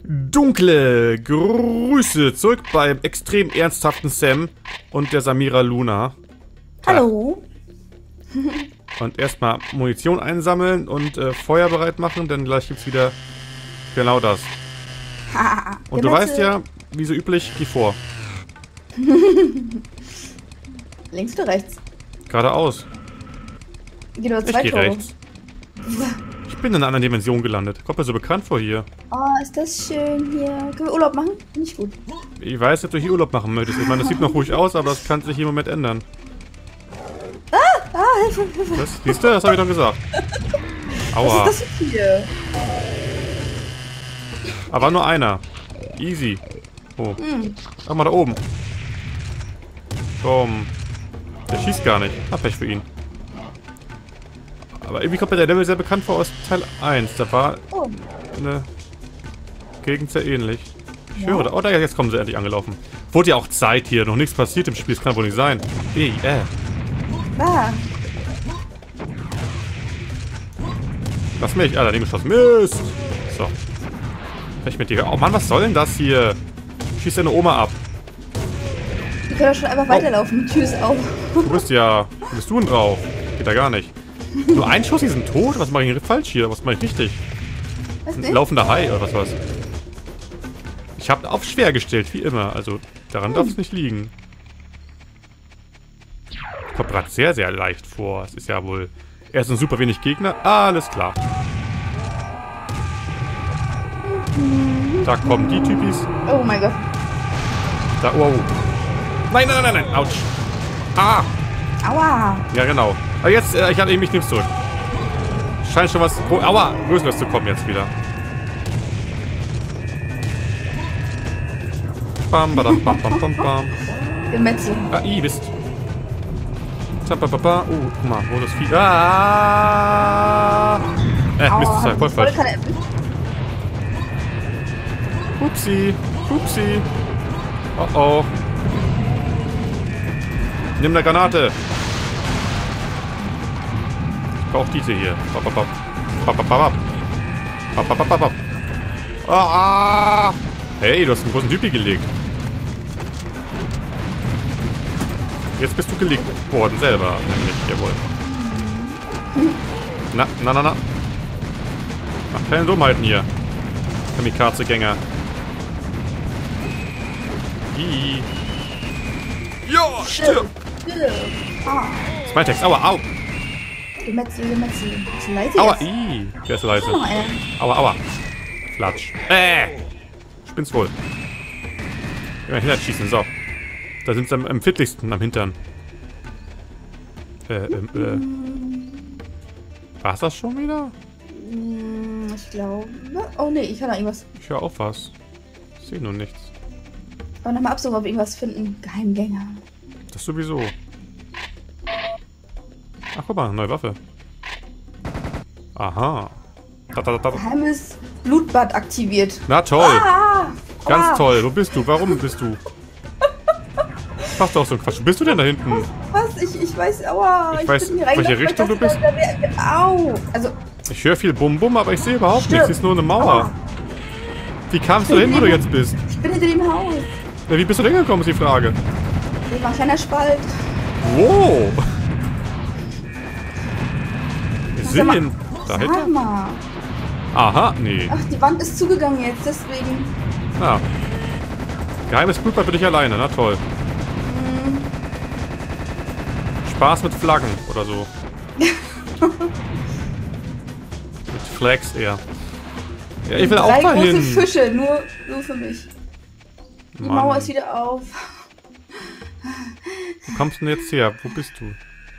Dunkle Grüße zurück beim extrem ernsthaften Sam und der Samira Luna. Hallo. Und erstmal Munition einsammeln und Feuer bereit machen, denn gleich gibt's wieder genau das. Und du weißt ja, wie so üblich, geh vor. Links oder rechts? Geradeaus. Geht nur Ich zwei geh Tore. rechts. Ich bin in einer anderen Dimension gelandet. Kommt mir so bekannt vor hier. Oh, ist das schön hier. Können wir Urlaub machen? Finde ich gut. Ich weiß, dass du hier Urlaub machen möchtest. Ich meine, das sieht noch ruhig aus, aber das kann sich im Moment ändern. Hilfe, Hilfe. Das, siehst du? Das habe ich doch gesagt. Aua. Was ist das hier? Aber nur einer. Easy. Oh. Ach mal da oben. Komm. Der schießt gar nicht. Hab Pech für ihn. Aber irgendwie kommt mir der Level sehr bekannt vor aus Teil 1. Da war eine Gegend sehr ähnlich. Ich höre da. Oh, da, jetzt kommen sie endlich angelaufen. Wurde ja auch Zeit hier. Noch nichts passiert im Spiel. Das kann wohl nicht sein. Ah, Lass mich. Ah, daneben geschossen. Mist. So. Pech mit dir. Oh Mann, was soll denn das hier? Schießt deine Oma ab. wir können doch schon einfach weiterlaufen. Tschüss auch. Du bist ja... Wo bist du denn drauf? Geht da gar nicht. Nur ein Schuss, die sind tot? Was mache ich falsch hier? Was mache ich richtig? Was Ein nicht? laufender Hai oder was war's? Ich habe auf schwer gestellt, wie immer. Also, daran darf es nicht liegen. Kommt gerade sehr, sehr leicht vor. Es ist ja wohl... Erst sind super wenig Gegner. Alles klar. Da kommen die Typis. Oh mein Gott. Da, wow. Nein, nein, nein, nein, nein. Autsch. Ah. Aua. Ja, genau. Aber jetzt, ich hatte eben, ich nehm's zurück. Scheint schon was... Aua, Größeres zu kommen jetzt wieder. Bam, badam, bam, bam, bam, bam. Gemetzel. Ah, Mist. Zapapapa. Guck mal, wo das Vieh... Ah! Mist, das war voll falsch. Keine Äpfel. Upsi. Upsi. Oh, oh. Nimm eine Granate. Ich brauch diese hier. Papapap. Papapap. Papapap. Ah! Hey, du hast einen großen Typi gelegt. Jetzt bist du gelegt worden selber, nämlich. Jawohl. Na, na, na, na. Mach keine Dummheiten hier. Kamikaze-Gänger. Ja, stirb! Ah. Das ist mein Text. Aua, au! Gemetzel, Gemetzel. Ist leise Aua, jetzt. wer ist leise? Noch einer. Aua, aua. Flatsch. Spinn's wohl. Immer hinterschießen, so. Da sind sie am empfindlichsten am Hintern. War's das schon wieder? Ich glaube... Oh ne, ich höre da irgendwas. Ich höre auch was. Ich sehe nur nichts. Aber nochmal absuchen, ob wir irgendwas finden. Geheimgänger. Das sowieso. Ach, guck mal, neue Waffe. Aha. Geheimes Blutbad aktiviert. Na toll. Ah! Ganz toll. Wo bist du? Warum bist du? Mach doch so ein Quatsch. Wo bist du denn da hinten? Was? Ich weiß, aua. Ich weiß, bin hier welche reingelaufen, Richtung du bist. Au. Also, Ich höre viel Bum-Bum, aber ich sehe überhaupt nichts. Es ist nur eine Mauer. Aua. Wie kamst du hin, wo du jetzt bist? ich bin hinter dem Haus. Ja, wie bist du denn gekommen, ist die Frage. Hier war ein kleiner Spalt. Wow. Wir Sag sind mal, in... Da Sag hinten? mal. Aha, nee. Ach, die Wand ist zugegangen jetzt, deswegen. Ah. Geheimes Blutbad für dich alleine, na toll. Spaß mit Flaggen oder so. Mit Flags eher. Ja, ich will auch 3 mal große hin. Fische, nur für mich. Die Mann. Mauer ist wieder auf. Wo kommst du denn jetzt her? Wo bist du?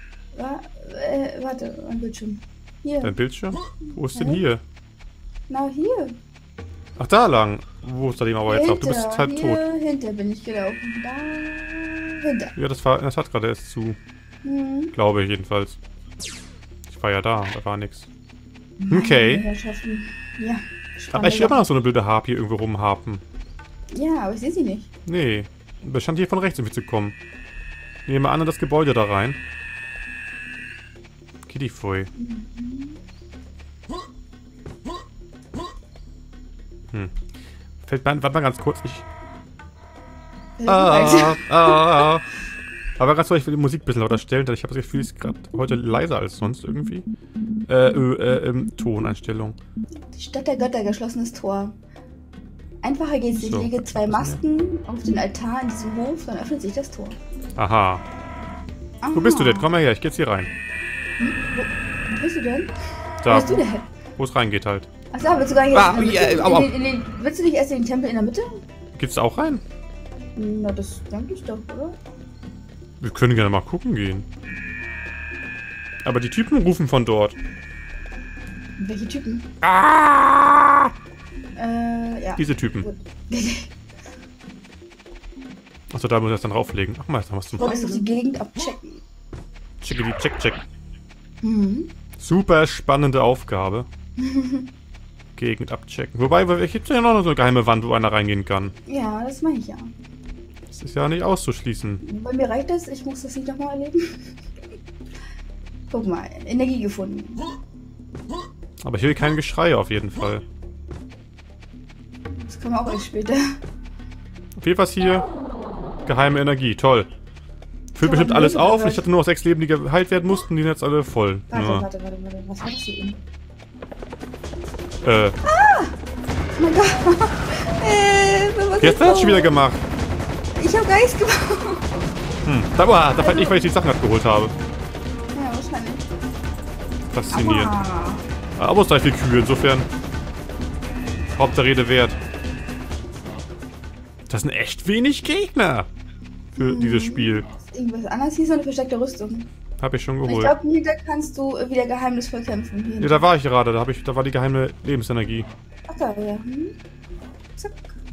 Warte, mein Bildschirm. Hier. Dein Bildschirm? Wo ist denn hier? Na, hier. Ach, da lang. Wo ist da die Mauer jetzt auf? Du bist halb tot. Hier hinter bin ich gelaufen. Da hinter. Ja, das hat gerade erst zu. Glaube ich jedenfalls. Ich war ja da war nix. Okay. Herrschaften. Ja. Aber ich will immer noch so eine blöde Harpie irgendwo rumharpen. Ja, aber ich sehe sie nicht. Nee. Bestand hier von rechts irgendwie zu kommen. Nehme an in das Gebäude da rein. Kiddifui. Fällt mir, warte mal ganz kurz. Ja. Aber ganz kurz, ich will die Musik ein bisschen lauter stellen, denn ich habe das Gefühl, es ist gerade heute leiser als sonst irgendwie. Toneinstellung. Die Stadt der Götter, geschlossenes Tor. Einfacher geht's nicht. So, Ich lege 2 Masken auf den Altar in diesem Hof, dann öffnet sich das Tor. Aha. Wo bist du denn? Komm mal her, ich geh jetzt hier rein. Wo bist du denn? Da, Wo bist du denn? wo es reingeht halt. Achso, willst du gar nicht yeah, willst du nicht erst in den Tempel in der Mitte? Geht's da auch rein? Na, das denke ich doch, oder? Wir können gerne mal gucken gehen. Aber die Typen rufen von dort. Welche Typen? Ah! Ja. Diese Typen. Gut. Achso, da muss ich das dann drauflegen. Ach mal, jetzt haben wir es zum Wolltest du die Gegend abchecken? Check. Mhm. Super spannende Aufgabe. Gegend abchecken. Wobei, gibt es ja noch so eine geheime Wand, wo einer reingehen kann. Ja, das meine ich ja. Das ist ja nicht auszuschließen. Bei mir reicht das, ich muss das nicht nochmal erleben. Guck mal, Energie gefunden. Aber ich will kein Geschrei auf jeden Fall. Das kommen wir auch erst später. Auf jeden Fall hier geheime Energie. Toll. Füllt bestimmt alles auf. Ich hatte nur noch 6 Leben, die geheilt werden mussten. Die sind jetzt alle voll. Warte. Was hast du eben? Oh mein Gott. Was Jetzt hat er schon wieder gemacht. Ich hab Geist gemacht. Da fand ich, weil ich die Sachen abgeholt habe. Ja, wahrscheinlich. Faszinierend. Aua. Aber es 3 viel Kühe, insofern. Haupt der Rede wert. Das sind echt wenig Gegner für dieses Spiel. Irgendwas anderes hieß, eine versteckte Rüstung. Hab ich schon Ich geholt. glaube, hier da kannst du wieder geheimnisvoll kämpfen. Hier. Ja, da war ich gerade. Da war die geheime Lebensenergie. Ach da, ja. Zack.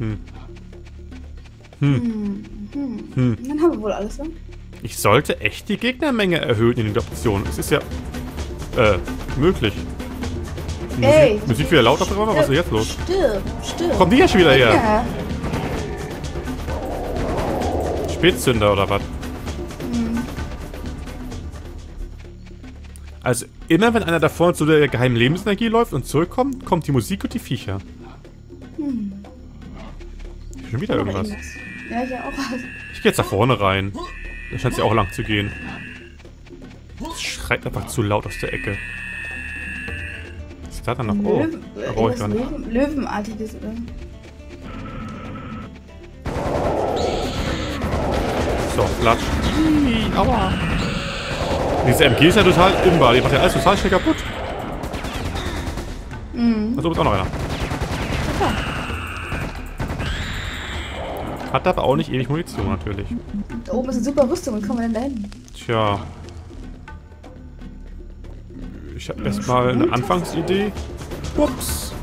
Dann haben wir wohl alles, ne? Ich sollte echt die Gegnermenge erhöhen in den Optionen. Es ist ja möglich. Ey! Musik wieder laut auf einmal? Was ist jetzt los? Stirb. Kommt die jetzt schon wieder her? Ja. Spätzünder oder was? Also immer wenn einer da vorne zu der geheimen Lebensenergie läuft und zurückkommt, kommt die Musik und die Viecher. Schon wieder irgendwas. Ja, ich auch. Ich gehe jetzt da vorne rein. Da scheint es ja auch lang zu gehen. Das schreit einfach zu laut aus der Ecke. Was ist da dann noch? Oh, da brauche ich gar nicht. Löwenartiges, oder? So, Klatsch. Aua. Diese MG ist ja total imbar. Die macht ja alles total schnell kaputt. Also ist auch noch einer. Hat aber auch nicht ewig Munition, natürlich. Da oben ist eine super Rüstung. Wie kommen wir denn da hin? Tja. Ich habe erstmal eine Anfangsidee. Ups.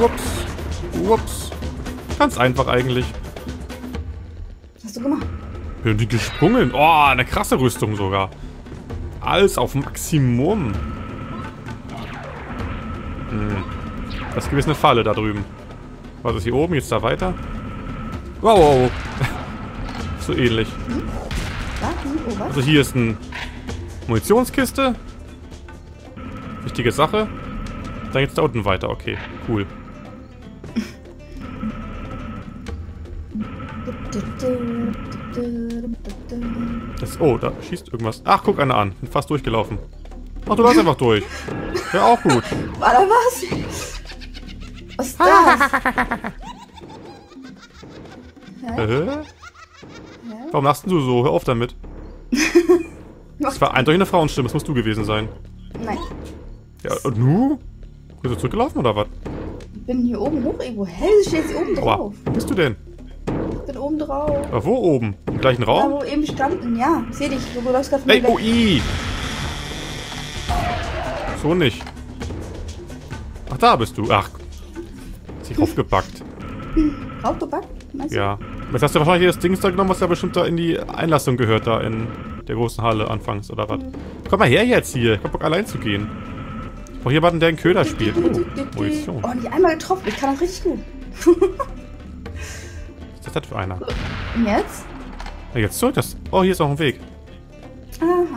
Ganz einfach eigentlich. Was hast du gemacht? Bin die gesprungen. Oh, eine krasse Rüstung sogar. Alles auf Maximum. Das ist gewiss eine Falle da drüben. Was ist hier oben? Geht's da weiter? Wow. So ähnlich. Oh, was? Also hier ist eine Munitionskiste. Wichtige Sache. Dann geht's da unten weiter. Okay, cool. Oh, da schießt irgendwas. Ach, guck einer an. Bin fast durchgelaufen. Ach, du läufst einfach durch. Ja, auch gut. War da was? Was ist das? Warum lachst du so? Hör auf damit. Das war eindeutig eine Frauenstimme. Das musst du gewesen sein. Nein. Ja, und nu? Bist du zurückgelaufen oder was? Ich bin hier oben hoch irgendwo. Hä, du stehst hier oben Aua, drauf. wo bist du denn? Ich bin oben drauf. Aber wo oben? Im gleichen Da, Raum? wo wir eben standen. Ja, ich seh dich. Du läufst gerade von Ey, mir weg. oh, i! So nicht. Ach, da bist du. Ach. Hat sich raufgebackt. Raufgebackt? Meinst du? Ja. Jetzt hast du wahrscheinlich das Ding da genommen, was ja bestimmt da in die Einlassung gehört, da in der großen Halle anfangs, oder was? Komm mal her jetzt hier. Ich hab Bock, allein zu gehen. Ich brauch jemanden, der einen Köder spielt. Oh, Munition. Oh, nicht einmal getroffen. Ich kann das richtig gut. Was ist das für einer? Und jetzt? Ja, jetzt zurück. Oh, hier ist auch ein Weg. Aha.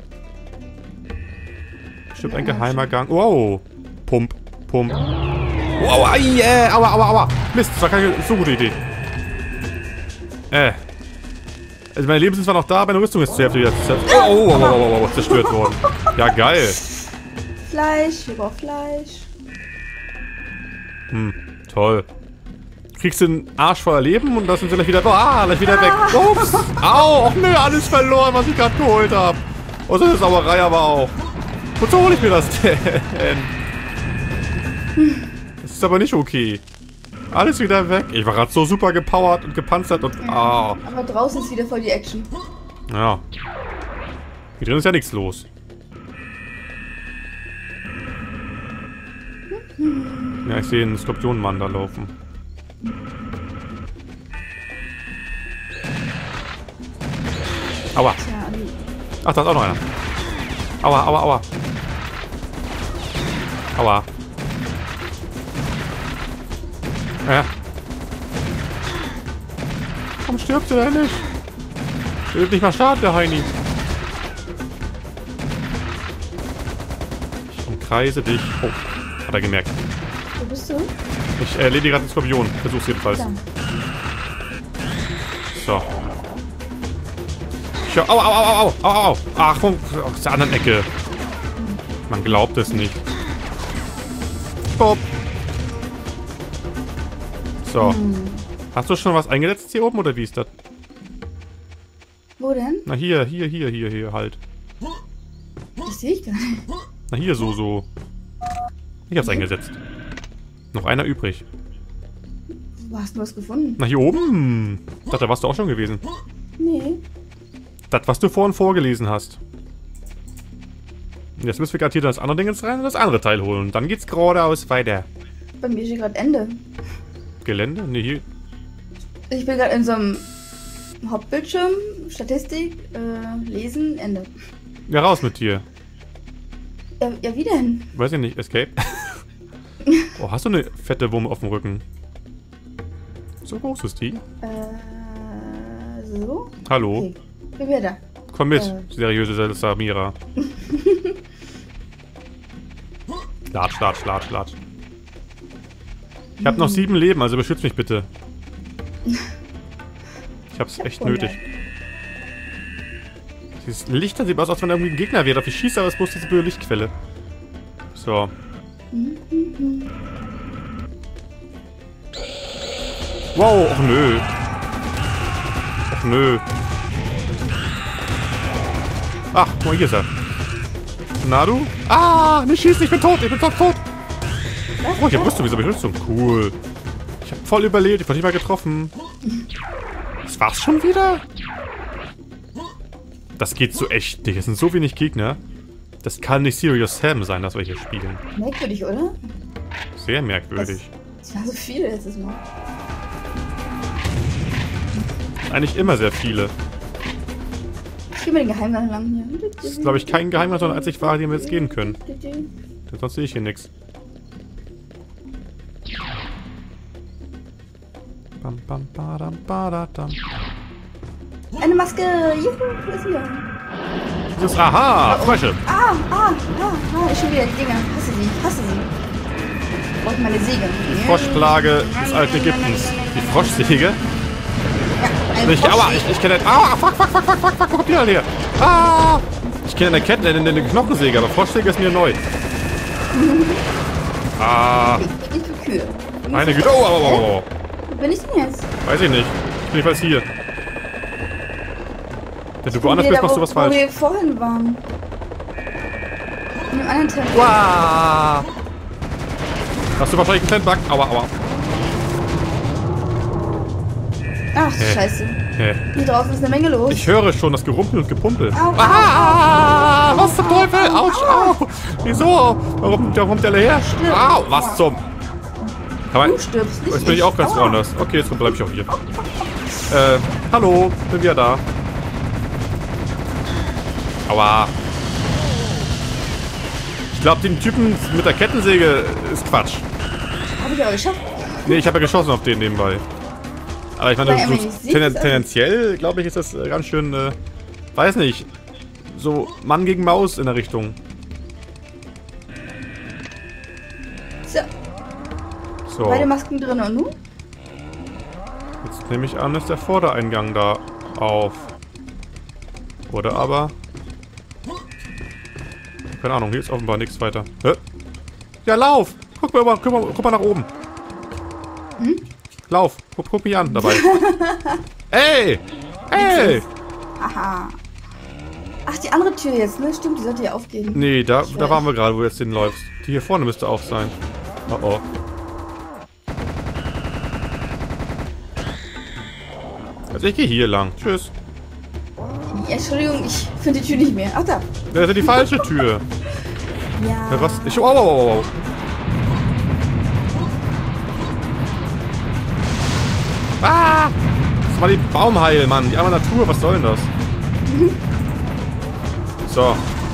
Bestimmt ein geheimer Gang. Wow. Pump. Aua, aua, aua, aua. Mist, das war keine so gute Idee. Also meine Leben sind zwar noch da, meine Rüstung ist zur Hälfte wieder zerstört worden. Ja, geil. Fleisch, wir brauchen Fleisch. Toll. Du kriegst den Arsch voller Leben und das sind sie gleich wieder, gleich wieder weg. Ups. Au, och nö, alles verloren, was ich gerade geholt habe. Und so eine Sauerei aber auch. Wozu hole ich mir das denn? Das ist aber nicht okay. Alles wieder weg. Ich war gerade so super gepowert und gepanzert und... Aber draußen ist wieder voll die Action. Ja. Hier drin ist ja nichts los. Ja, ich sehe einen Skorpionenmann da laufen. Aua. Ach, da ist auch noch einer. Aua, aua, aua. Aua. Ja. Warum stirbt er denn nicht? Der wird nicht mal starten, der Heini. Ich umkreise dich. Oh, hat er gemerkt. Wo bist du? Ich erledige gerade den Skorpion. Versuch's jedenfalls. Da. So. Au, au, au, au, au, au. Ach, aus der anderen Ecke. Man glaubt es nicht. Bob. So. Hast du schon was eingesetzt hier oben oder wie ist das? Wo denn? Na hier halt. Das sehe ich gar nicht. Na hier so. Ich hab's eingesetzt. Noch einer übrig. Wo hast du was gefunden? Na hier oben. Ich dachte, da warst du auch schon gewesen. Nee. Das, was du vorhin vorgelesen hast. Jetzt müssen wir gerade hier das andere Ding ins rein und das andere Teil holen. Und dann geht's geradeaus weiter. Bei mir steht gerade Ende. Gelände? Ne, hier. Ich bin gerade in so einem Hauptbildschirm, Statistik, Lesen, Ende. Ja, raus mit dir. Ja, wie denn? Weiß ich nicht, Escape. Oh, hast du eine fette Wumme auf dem Rücken? So groß ist die. So? Hallo? Okay. Bin wieder da. Komm mit, seriöse Samira. Latsch. Ich hab noch 7 Leben, also beschütz mich bitte. Ich hab's echt nötig. Dieses Licht, das sieht aus, als wenn da irgendwie ein Gegner wäre. Auf ich schieße, aber es ist bloß diese blöde Lichtquelle. So. Wow, och nö. Och nö. Ach, guck mal, hier ist er. Na du? Ah, nicht schießen, ich bin tot. Oh, ich hab Rüstung, wieso hab ich Rüstung? Cool. Ich hab voll überlebt, ich wurde nicht mal getroffen. Das war's schon wieder? Das geht so echt nicht. Es sind so wenig Gegner. Das kann nicht Serious Sam sein, das wir hier spielen. Merkwürdig, oder? Sehr merkwürdig. Das waren so viele letztes Mal. Eigentlich immer sehr viele. Ich geh mal den Geheimgang lang hier. Das ist, glaube ich, kein Geheimnis, sondern einzig Ware, die wir jetzt gehen können. Denn sonst sehe ich hier nichts. Bam, bam, badam, badadam. Eine Maske! Juhu, wo ist sie? Das ist, aha, Frösche. Ich schon wieder die Dinger. Hasse sie. Ich brauche meine Säge. Die Froschplage des alten Ägyptens. Die Froschsäge? Ja, eine Aua, ich kenne... Ah, fuck, wo kommt die denn her? Ah! Ich kenne eine Knochensäge, aber Froschsäge ist mir neu. Ah. Ich bin Kühe. Meine Güte. Oh. Wo bin ich denn jetzt? Weiß ich nicht. Ich bin jedenfalls hier. Wenn du woanders bist, machst du was falsch. Wo wir vorhin waren. In einem anderen Tempel. Wow. Hast du wahrscheinlich einen kleinen Bug? Aua. Ach, scheiße. Hier draußen ist eine Menge los. Ich höre schon das Gerumpel und Gepumpel. Au, Was zum Teufel? Autsch, au. Wieso? Warum kommt der her? Au, was zum... Du stirbst nicht. Jetzt bin ich auch ganz woanders. Okay, jetzt bleibe ich auch hier. Hallo, bin wieder da. Aua. Ich glaube, den Typen mit der Kettensäge ist Quatsch. Hab ich aber geschafft. Nee, ich habe ja geschossen auf den nebenbei. Aber ich meine, so tendenziell, glaube ich, ist das ganz schön, weiß nicht, so Mann gegen Maus in der Richtung. So. So. Beide Masken drin und nun? Jetzt nehme ich an, ist der Vordereingang da auf. Oder aber... Keine Ahnung, hier ist offenbar nichts weiter. Hä? Ja, lauf! Guck mal nach oben. Hm? Lauf! Guck mich an dabei. Ey! Ey! Aha. Ach, die andere Tür jetzt, ne? Stimmt, die sollte ja aufgehen. Nee, da waren wir gerade, wo du jetzt hinläufst. Die hier vorne müsste auch sein. Oh oh. Also ich gehe hier lang. Tschüss. Ja, Entschuldigung, ich finde die Tür nicht mehr. Ach, da. Das ist ja die falsche Tür. Ja. Ja, was? Oh. Ah! Das war die Baumheil, Mann. Die arme Natur, was soll denn das? So.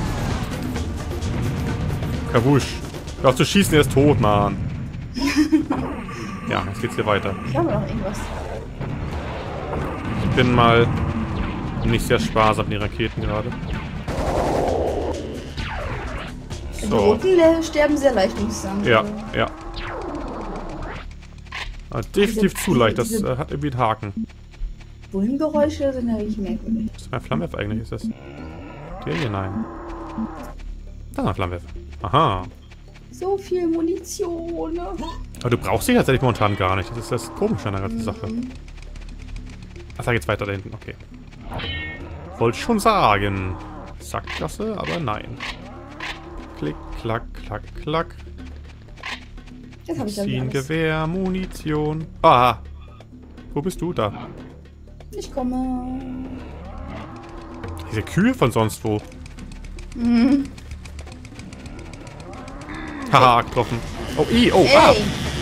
Kabusch. Hör auf zu schießen, er ist tot, Mann. Ja, jetzt geht's hier weiter. Ich habe noch irgendwas. Ich bin mal nicht sehr sparsam, die Raketen gerade. Die So. Roten sterben sehr leicht, muss ich sagen. Ja, ja. Aber definitiv zu leicht, das diese- hat irgendwie einen Haken. Bullengeräusche sind ja wirklich merkwürdig. Was ist mein Flammenwerfer eigentlich? Ist das der hier? Nein. Da ist ein Flammenwerfer. Aha. So viel Munition. Ne? Aber du brauchst sie tatsächlich momentan gar nicht. Das ist das Komische an der ganzen Sache. Ach, da geht's weiter da hinten. Okay. Wollte schon sagen. Sackgasse, aber nein. Klick, klack, klack, klack. Jetzt habe ich dann Ziehen, alles. Gewehr, Munition. Aha. Wo bist du da? Ich komme. Diese Kühe von sonst wo. Haha, getroffen. Oh, oh, ah. Ey!